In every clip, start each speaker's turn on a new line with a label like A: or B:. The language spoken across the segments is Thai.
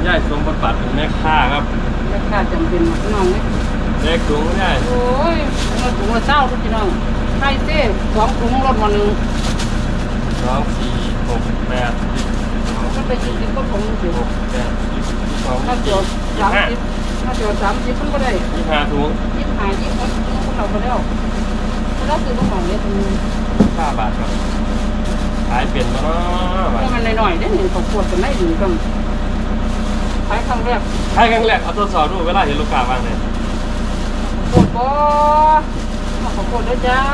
A: ย่ายสมบทบาทเป็นแม่ค้าครับ
B: แม่ค้าจำเป็นพี่น้องเนี่ย
A: เล็กถุงย่าย
B: โอ้ยถุงละเจ้าพี่น้องไข่เต้2 ถุงรถวันหนึ่ง
A: 2 4 6 8
B: มันไปกินก็ถุงสิ
A: 6 8 12
B: ถ้าเดี๋ยว30ถ้าเดี๋ยว30มันก็ได้
A: 25 ถุง
B: 25เราไปแล้วเราซื้อมาของเนี่ยถุง
A: 5 บาทครับขายเป็นมาเนาะ
B: มันหน่อยๆได้หนึ่งของขวดกันได้อยู่กันขายครั้งแรก
A: เอาทดสอบดูเวลาเห็นลูกค้าบ้างเนี่ย
B: ขวดบ่มาขวดด้วยจ้า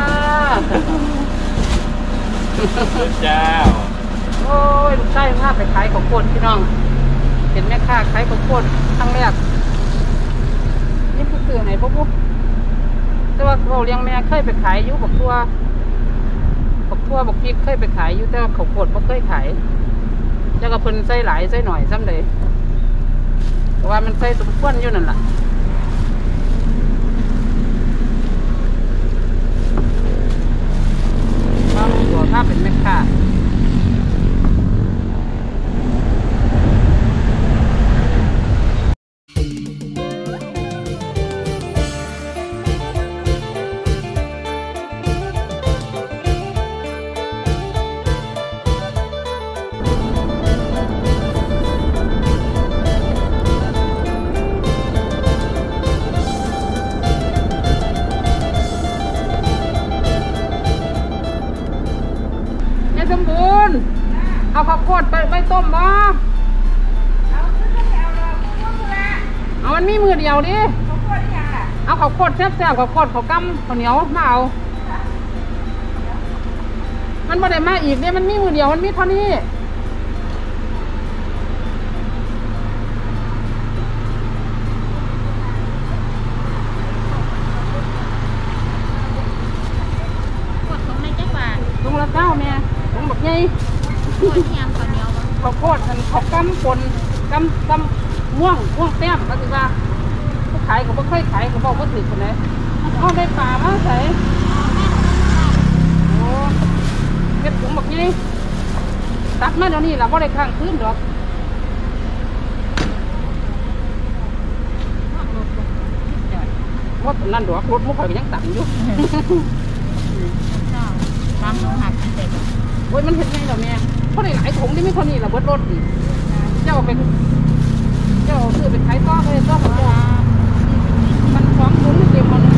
B: โอ้ยลูกชายพาไปขายของขวดพี่น้องเห็นแม่ค้าขายของขวดครั้งแรกนี่คือไหนพวกแต่ว่าเราเลี้ยงแม่เคยไปขายอยู่บักทั่วบักพริกเคยไปขายอยู่แต่ว่าเขาโคตรไม่เคยขายแล้วก็เพิ่นใส่หลายใส่หน่อยซ้ำเลยแต่ว่ามันใส่สมควรอยู่นั่นแหละเราตัวถ้าเป็นแม่ค้าสมบูรณ์เอาข้าวโพดไปต้มบ่เอามันมีมือเดียวดิเอาข้าวโพดแซ่บๆข้าวโพดข้าวกำข้าวเหนียวมาเอามันไม่ได้มาอีกเนี่ยมันมีมือเดียวมันมีเท่านี้ถุงละเจ้าแม่ถุงแบบไงข้าวโพดข้าวกำปนกำม่วงแต้มก็คือว่าเขาขายเขาไม่ค่อยขายเขาบอกว่าถือคนไหนเอาได้ป่ามาใส่โอ้เก็บถุงแบบไงตักมาเดี๋ยวนี้เราไม่ได้ข้างคืนหรอกว่านั่นดอกรถมุกข่อยยังตักอยู่
C: น้ำลงหักเสร็จ
B: โอ้ยมันเห็นไงเหรอแม่เพราะในหลายถุงที่ไม่เท่านี้เราเบิดรถดิเจ้าซื้อไปขายต้อเลยต้อของเจ้ามัน2 ถุงเต็มมัน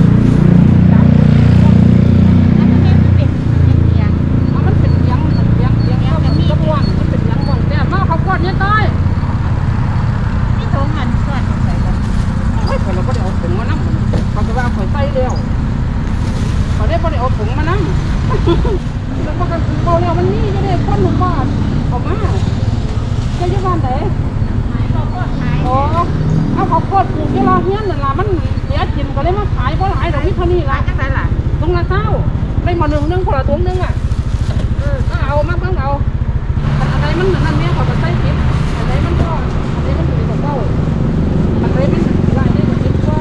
B: มันเป็นเลี้ยงมันมีกระบวนมันเป็นเลี้ยงม่วงแต่มาเขาก้อนเนี่ยต้อย
C: ที่ถุงมันส่วนใส่กัน
B: เฮ้ยเราก็ได้เอาถุงมานั่งเขาจะว่าข่อยใส่เร็วเขาได้ก็ได้เอาถุงมานั่งแล้วก็เบาเนี่ยมันนี่จะได้คนหนุ่มบ้านออกมาจะอยู่บ้านไหนโอ้เอาข้าวโพดปลูกที่เราเฮี้ยนนั่นล่ะมันเสียกินก็เลยมาขายเพราะหลายดอกมิถุนี่ละ
C: จังไรล่ะ
B: ถุงละเจ้าได้มา1 คนละถุงนึงอ่ะก็เอามาเพิ่งเอาอะไรมันนั่นเนี่ยเขาจะใส่ทิพย์อะไรมันก็อะไรมันอยู่ในกระเป๋าอะไรมันลายได้กระทิพย์ก็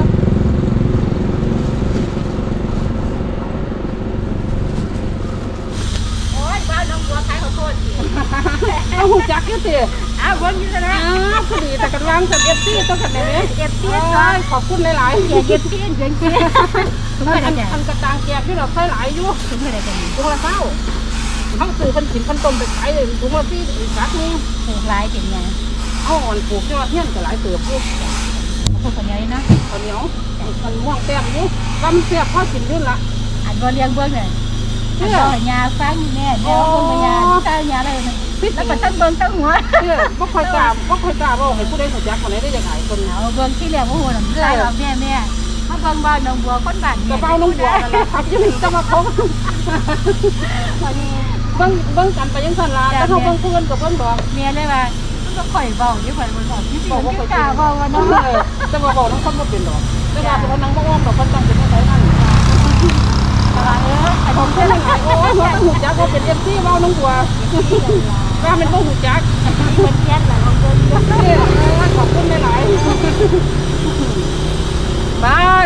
B: เอาหูจักยี่สิ
C: เบิ้งยี่สิ
B: พอดีแต่กันวางจากFCต้องกันไหน
C: FC
B: ขอบคุณหลาย
C: ๆFC
B: อันกระตังแกบที่เราใส่หลายอยู่ถุงละเจ้าทั้งสื่อพันขินพันต้มไปขายเลยถุงละ4 บาทนี่
C: ถูกหลายเป็นไง
B: เอาอ่อนปลูกที่ว่าเฮี้ยนกับหลายเติบอยู่
C: พวกคนนี้นะ
B: ข้าวเหนียวมันม่วงแต้มอยู่ว่ามันเสียบข้าวกินยื่นละ
C: อันบอลเลี้ยงเบิ้งเนี่ยอันบอลยาฟังแม่เบิ้งยาตายาอะไรแล้วก็ตั้งเบิ้งตั้งหัว
B: ก็คอยกราบว่าให้ผู้ใดหัวจักคนไหนได้ยังไงคน
C: เอาเบิ้งที่เลี้ยงหัวหนุ่มใส่แบบแม่เขาเบิ้งบ้านน้องบัวคนบ้าน
B: เนี่ยเบ้าน้องบัวนั่นแหละครับยังจะมาพบเบิ้งกันไปยังสันลาแล้วเขาเบิ้งเพื่อนกับเบิ้งดอก
C: เมียเลยว่ามันก็ข่อยเบาที่ข่อยมันบอกที่สิบอกว่าข่อยกล้าเบาวันนั้น
B: จะมาบอกน้องคนมาเป็นดอกจะมาเป็นนางบ้องดอกคนตั้งเป็นอะไรนั่นไอ้ผมเชื่อยังไงโอ้ยหัวตั้งหูจักว่าเป็นFCเบ้าน้องบัวว่ามันก็หูจัก
C: เป็นแย่แหละบางคน
B: ขอบคุณหลายบาย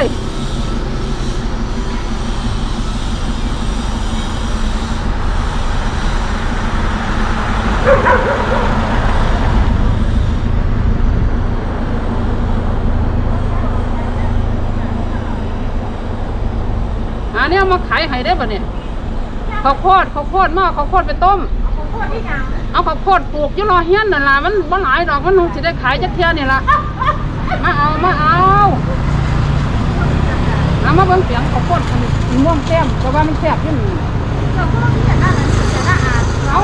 B: เนี่ยมาขายให้ได้ป่ะเนี่ยข้าวโพดมาข้าวโพดไปต้มเอาข้าวโพดปลูกยี่รอเฮี้ยนนั่นล่ะมันบ่หลายดอกมันจะได้ขายจักเที่ยนี่ล่ะมาเอาแล้วมาเบิ่งเสียงข้าวโพดมันม่วงแก้มเพราะว่ามันแซ่บอยู่นี่เอา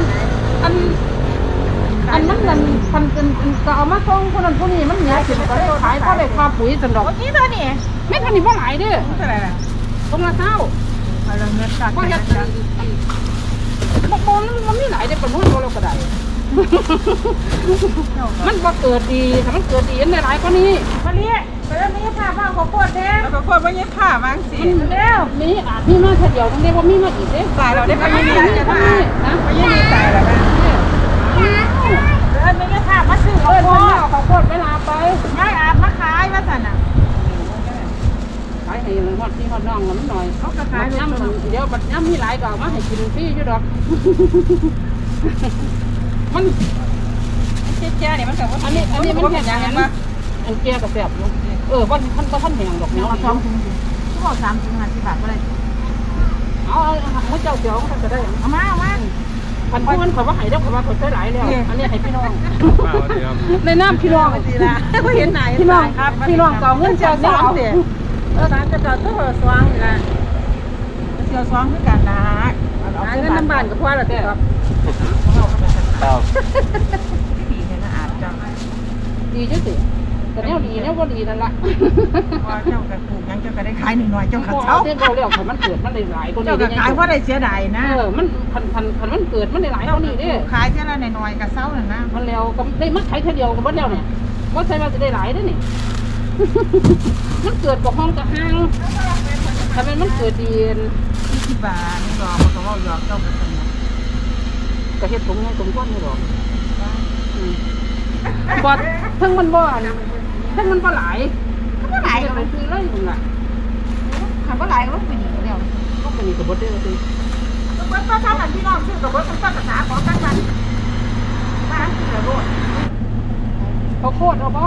B: อันนั้นพันก็เอามาส่งคนนั้นคนนี้มันเหนียวสิก็ได้ขายเพราะได้ค่าปุ๋ยสันดอก
C: นี่ตัวนี้
B: ไม่ทันนี่บ่หลายเด้อเท่าไหร่ล่ะตรงละเท่าอะไรเงี้ยก็เฮ็ดบ่มันมีหลายได้ปานนู้นเราก็ได้มันบ่เกิดดีถ้ามันเกิดดีอันหลายกว่านี้มาเรียกไปแล้วมีผ้าบ้างข้าวโพดแดงข้าวโพดบ่มีผ้าบ้างสิแล้วมีอาจมีมาแค่เดียวต้องได้บ่มีมาอีกเด้ตายเราได้บ่มีจะตายนะบ่มีตายแล้วแล้วมีผ้ามาซื้อข้าวโพดข้าวโพดเวลาไปย้ายอาบมาขายว่าซั่นน่ะขายให้ฮอดพี่ฮอดน้องมันหน่อยเขาก็ขายย่ำเดี๋ยวบัดย่ำมีหลายก็มาให้กินฟรีอยู่ดอกมันแก่เนี่ยมันกับว่าอันนี้มันแข็งยังไงมาอันแก่กับแสบอยู่วันท่านแห้งดอกเนี้ยเอา2 ถุงทุกคน3 ถุง50 บาทก็ได้เอาเมื่อเจ้าเดี๋ยวท่านจะได้เอามาพันธุ์มันขอว่าหายแล้วขอว่าขอใช้หลายแล้วอันนี้ให้พี่น้องในน้ำพี่น้องสิละไม่เห็นไหนพี่น้องครับพี่น้องเก่าเงินเจ้าเนี่ยเอาร้านจะจอดตู้สว่างนี่ละเสียวสว่างคือกันนะเงินน้ำบานกับพ่อเราเด้อดีจุดสิแต่แนวดีแนวก็ดีนั่นแหละว่าเจ้ากับปลูกยังเจ้าก็ได้ขายหน่อยเจ้าขัดเช้าเจ้าเรียกมันเกิดมันได้หลายคนนี้เจ้าก็ขายเพราะได้เสียดายนะมันพันมันเกิดมันได้หลายคนนี้ดิขายเจ้าละหน่อยกับเช้านั่นนะมันแล้วก็ได้มัดขายแค่เดียวกับมัดเดียวเนี่ยว่าใช่ว่าจะได้หลายได้นี่มันเกิดกับห้องกับห้างทำไมมันเกิดดี20 บาทนี่หรอมันก็ว่าหยอกเจ้ากันก็เฮ็ดถุงให้ถุงก้อนนี่หรอบ่ทั้งมันบ่ทั้งมันบ่หลายเลยคือเลยมึงล่ะถ้าบ่หลายก็ต้องไปนี่แล้วก็ไปนี่ก็บ่ได้ว่าสิเพิ่นก็ทำอันพี่น้องซื้อก็บ่ต้องภาษาของกันมันบ้านสิละโลดข้าวโพดเอาบ่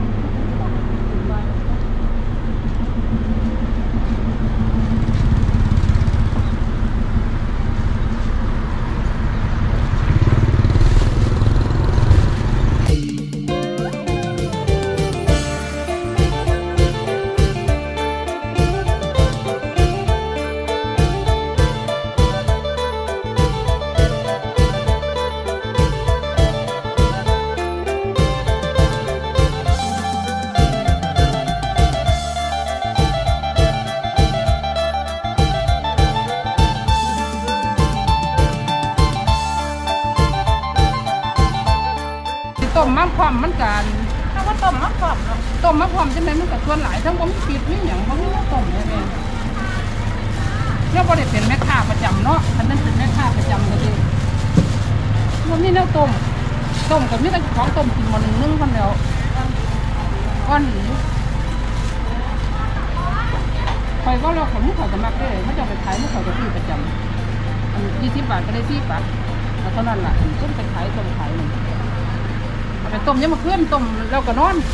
B: ต้มมะพร้าวมันกันถ้าว่าต้มมะพร้าวจะเป็นมันกับส่วนหลายทั้งผมปิดไม่อย่างเขาไม่ต้มเลยเนี่ยพอได้เป็นแม่ค้าประจำเนาะท่านนั้นเป็นแม่ค้าประจำเลยมันนี่เนี่ยต้มกับนี่ต้องของต้มกินวันนึงคนเดียวก้อนหนึ่งคอยว่าเราขนมุกเขาจะมักเลยเขาจะไปขายมุกเขาจะซื้อประจำ20 บาทก็ได้4 บาทเท่านั้นแหละต้มไปขายต้มขายหนึ่งไปต้มยังมาเคลื่อนต้มแล้วก็นอน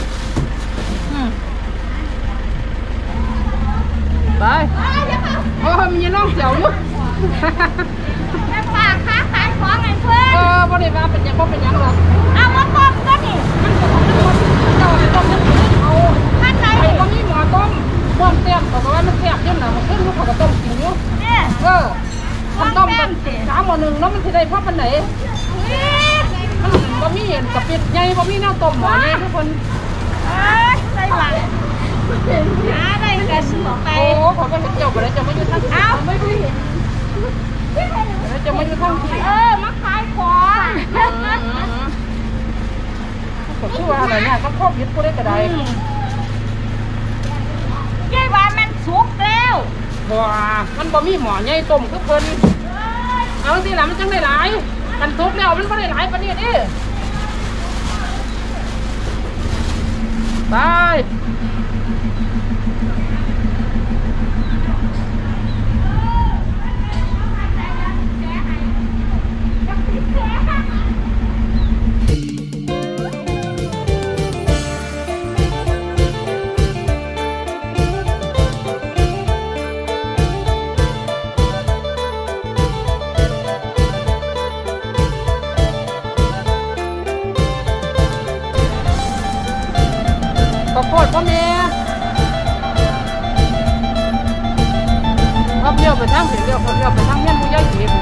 B: ไปมีน้องเสียวอยู่
C: แม่ฝากค้าขายของไงเพื่อน
B: บริวารเป็นยังหรอก
C: เอามาต้มก็นี่
B: มันก็ต้องต้มยังเอา
C: ท่านไหน
B: ก็มีหมอต้มเตี้ยมเพราะว่ามันเตี้ยมเยอะหน่อยมันขึ้นลูกเขาก็ต้มกินอยู่มันต้มกัน3 มื้อนึงแล้วมันจะได้เพราะปันไหนบะหมี่เห็นกับเป็ดใหญ่บะหมี่แนวต้มหม้อใหญ่ทุกคน
C: ได้หลังได้กระสุนไป
B: โอ้เขาก็เจ้าไปแล้วจะมาอยู่ทั้งที่ไม่ได้เห็นแล้วจะมาอยู่ทั้งที่
C: มาขายของ
B: ก็ชื่อว่าอะไรเนี่ยก็ครอบยึดกูได้กระได
C: ยายว่ามันสุกแล้ว
B: มันบะหมี่หม้อใหญ่ต้มคือเพิ่นเอาสิล่ะมันจังได้หลายกันทุกแล้วมันไม่ได้หลายประเดี๋ยวดิไปดพ่อแม่เขาเลี้ยวไปทางเลี้ยวไปทางเฮียนผู้ใหญ่เก็บ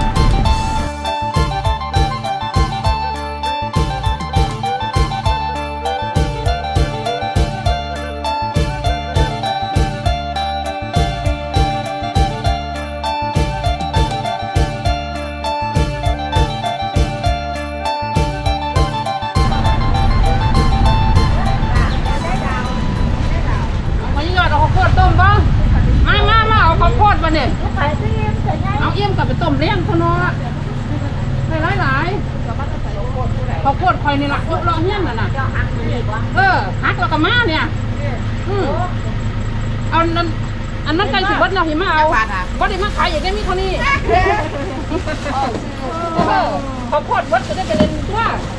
B: เนี่ยเอาเอี่ยมกับไปต้มเลี้ยงเขาเนาะหลายเขาโคตรคอยนี่ละยุกรอเงี้ยน่ะฮักแล้วก็มาเนี่ยเอาอันนั้นไก่สิบวัดเราเห็นมาเอาวัดได้มาขายอย่างนี้มีเท่านี้เขาโคตรวัดจะได้ไปเล่นทั่ว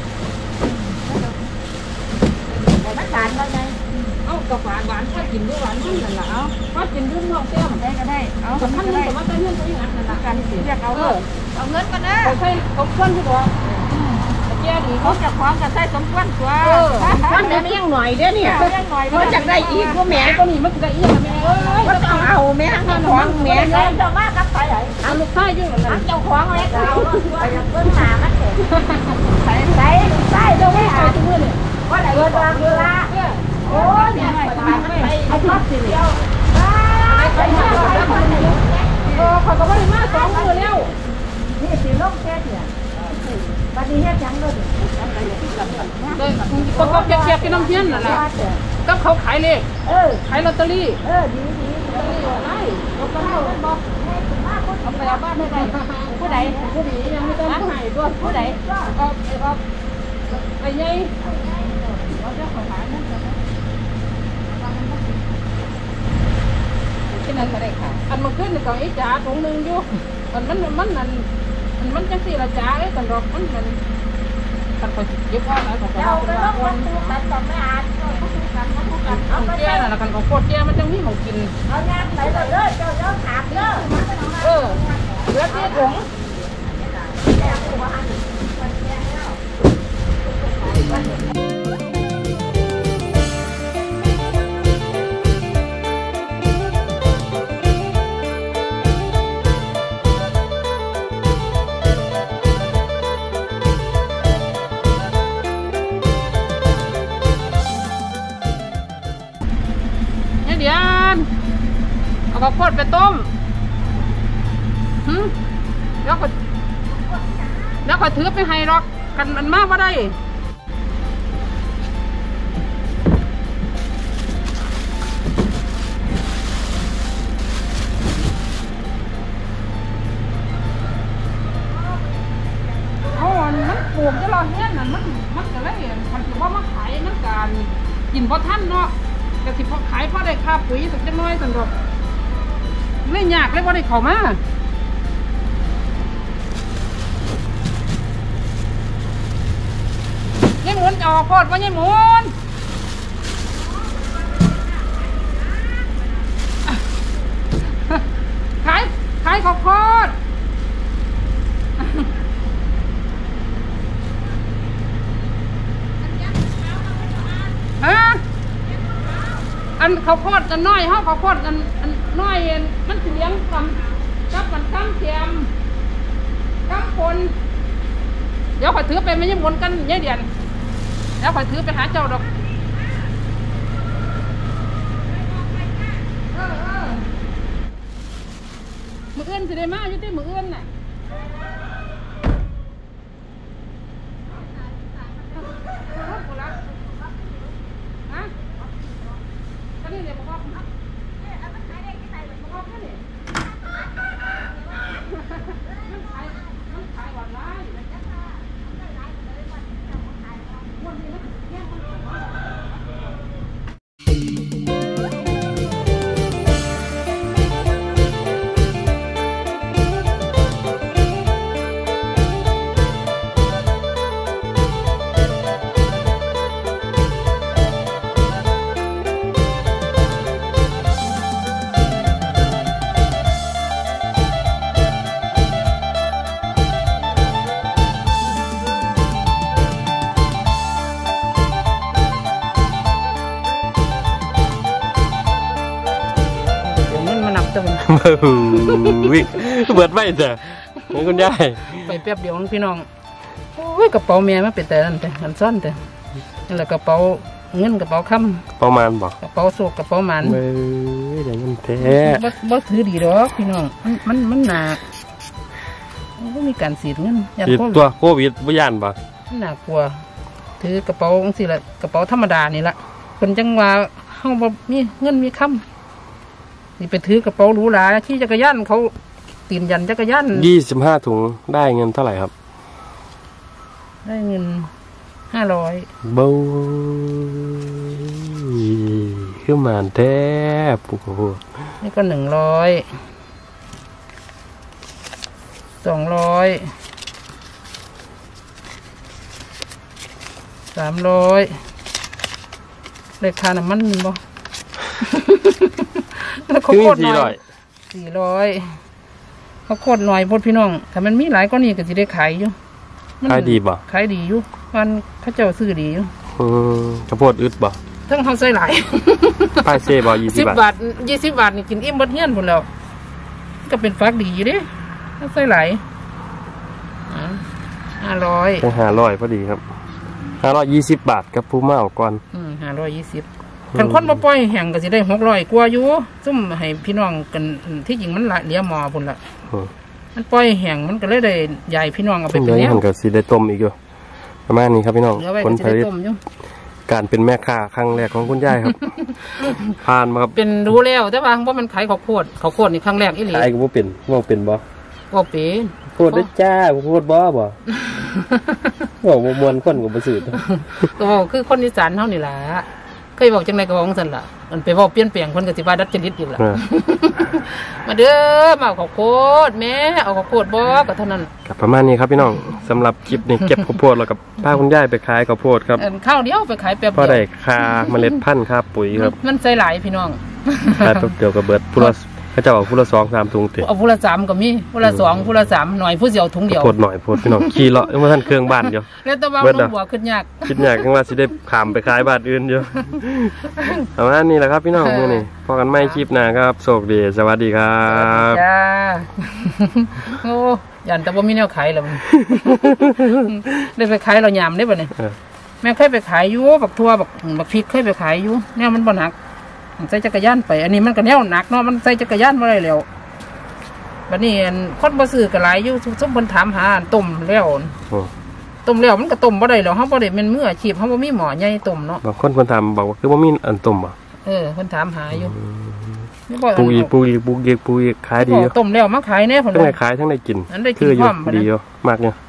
B: มันหวานแล้วไงเอากระหวานถ้ากินด้วยหวานมันนั่นแหละเอาถ้ากินด้วยนอกเตี้ยมได้ก็ได้เอาแต่ท่านนี่แต่ว่าแต่เงื่อนเขาอย่างนั้นนั่นแหละการเรียกเอาเอาเงินกันนะเขาใช้เขาควนที่ตัวเจ้าดีเขาจะคว้างกันใช้สมควรตัวควนแต่ไม่ยังหน่อยเด้เนี่ยเขาจะได้อีกพวกแม่ตัวนี้มันจะได้อีกแม่เอ้ยก็ต้องเอาแม่ข้างขวางแม่เจ้ามากับใครเอาลูกชายยุ่งนั่นเจ้าขวางเล็กเอาไปยังเบิ้ลหนามันเถอะใส่ลูกชายตัวนี้เอาตัวนี้ก็ได้เงินวางเวลาโอ้ยไอ้ท็อปสิเดียวเขาก็ไม่ได้มา2 มื้อแล้วนี่สิลงแค่เนี่ยบัดนี้เฮ็ดจังเลยก็เก็บกินน้ำเพี้ยนนั่นแหละก็เขาขายเลขขายลอตเตอรี่ดีได้เราก็เล่าบอกเอาไปเอาบ้านให้ไปผู้ใดผู้ดียังไม่ต้องผู้ใหญ่ด้วยผู้ใดไอ้ยัยที่นั่นก็ได้ค่ะอันมันขึ้นในกล่องอีจ่าถุงนึงอยู่มันจังสี่ละจ่าไอ้กันดอกมันกันไปเก็บเอาแล้วกันเอาไปว่าวันกันต้องไม่อ่านกันเอาแก่น่ะกันของโคตรแก่มันจังมีของกินเอางานไหนเลยเจ้าเจ้าถามเด้อเหลือที่ถุงเอาข้าวโพดไปต้มแล้วก็ถือไปให้หรอกกันมันมากว่าได้มันปลูกจะรอเงี้ยนั่นมันจะได้มันถือว่ามาขายมันการกินพอท่านเนาะแต่สิพอขายพอได้ค่าปุ๋ยสักจังน้อยสันดอกไม่ยากเลยว่าได้เข้ามายายหมุนจะออกโคตรว่ายายหมุนขายข้าวโพดอันข้าวโพดกันน้อยข้าวโพดกันน้อยมันเลี้ยงกับมันข้ามเทียมข้ามคนเดี๋ยวขอถือไปไม่ยังวนกันเยอะเดียนแล้วขอถือไปหาเจ้าดอกมือเอื้อนสิได้มาอยู่ที่มือเอื้อนน่ะ
A: วิ่งเบิดไม่จ้ะคุณยาย
B: ไปแป๊บเดียวพี่น้องโอ้ยกระเป๋าแม่มันเป็นแต่นั่นแต่อันซ่อนแต่นั่นแหละกระเป๋าเงินกระเป๋าค่ำ
A: ประมาณบอก
B: กระเป๋าโศกกระเป๋าหมัน
A: เบ้ยเดี๋ยวมันแท้
B: บ่ถือดีดอกพี่น้องมันหนักก็มีการสีดเงินยัน
A: ตัวโควิดบ่ย่านบ่
B: หนักกลัวถือกระเป๋าสิละกระเป๋าธรรมดานี่ละเป็นจังว่าเฮาบ่มีเงินมีค่ำนี่ไปถือกระเป๋าหรูหราขี่จักรยานเขาตีนยันจักรยาน
A: 25 ถุงได้เงินเท่าไหร่ครับ
B: ได้เงิน500
A: เบ้ยคือมานแท้ปุ๊บ
B: นี่ก็100 200 300เลขค่าน้ำมันบ่ แล้วเขาโคตรน้อย400เขาโคตรน้อยพดพี่น้องแต่มันมีหลายก็นี่ก็จะได้ขายอยู่
A: ขายดีบ่
B: ขายดีอยู่มันเขาเจ้าซื้อดีอยู่
A: ข้าวโพดอึดบ่
B: ทั้งเขาใส่หลาย
A: ป้ายเซ่บ่20 บาท
B: 20 บาทนี่กินอิ่มเบิดเฮียนพุ่นแล้วก็เป็นฟักดีอยู่เด้เขาใส่หลาย500
A: ต้อง500พอดีครับ520 บาทกับผู้เมาก่อน
B: 520กันคนมาปล่อยแห่งก็สิได้600กว่าอยู่ซุ่มให้พี่น้องกันที่จริงมันเหลียหมอพุ่นละมันปล่อยแห่งมันก็เลยได้ใหญ่พี่น้องเอาไปเป็นแนว
A: มันก็สิได้ต้มอีกอยู่ประมาณนี้ครับพี่น้องผลผลิตการเป็นแม่ค้าครั้งแรกของคุณยายครับผ่านมาครับ
B: เป็นรู้แล้วแต่ว่าเพราะมันขายข้าวโพดนี่ครั้งแรกอีหลี
A: ขายก็บ่เป็นบ่เป็นบ่
B: โคตร
A: ได้จ้าโคตรบ่บอกมวนคนก็บ่ซื่อ
B: ก็บอกคือคนอีสานเฮานี่ล่ะเคยบอกจังไดก็บอกซั่นล่ะมันไปเว้าเปลี่ยนแปลงเพิ่นก็สิว่าดัดจริตอยู่ล่ะมาเด้อมาเอาข้าวโพดแม่เอาข้าวโพดบ่ก็เท่านั้น
A: ครับประมาณนี้ครับพี่น้องสำหรับคลิปนี้เก็บข้าวโพดแล้วกับพาคุณยายไปขายข้าวโพดครับ
B: ข้าวเดียวไปขายแป๊บเดียว
A: พอได้ค่าเมล็ดพันธุ์ค่าปุ๋ยครับ
B: มันใส่หลายพี่น้อง
A: ขายแป๊บเดียวก็เบิดผู้ละเขาจะเอาผู้ละ2-3 ถุงติ
B: เอาผู้ละ3ก็มีผู้ละ2ผู้ละ3หน่อยผู้เดียวถุงเดียว
A: โพดหน่อยโพดพี่น้องขี่เลาะยังบ่ทันเครื่องบ้านอยู่
B: แล้วแต่ว่าลงหัวขึ้นยาก
A: คิดยากจังว่าสิได้ข้ามไปขายบ้านอื่นอยู่ประมาณนี้แหละครับพี่น้องมื้อนี้พบกันใหม่คลิปหน้าครับโชคดีสวัสดีครับ
B: จ้าโอ้ยันแต่บ่มีแนวขายแล้วได้ไปขายเรายามได้บ่เนี่ยแม่เคยไปขายอยู่บักทั่วบักพริกเคยไปขายอยู่แนวมันบ่หนักใส่จักรยานไปอันนี้มันก็แนวหนักเนาะมันใส่จักรยานบ่ได้แล้วบัดนี้คนบ่ซื้อก็หลายอยู่ซุมเพิ่นถามหาต้มแล้วมันก็ต้มบ่ได้แล้วเฮาบ่ได้เป็นมืออาชีพเฮาบ่มีหม้อใหญ่ต้มเนาะ
A: บางคนเพิ่นถามบอกว่าคือบ่มีอันต้มบ่
B: เพิ่นถามหาอยู่
A: ปูอีกขายดีอยู่
B: ต้มแล้วมาขายแน่เพิ่น
A: ทั้งได้ขายทั้งได้กินคืออยู่ดีอยู่มากเนี่ย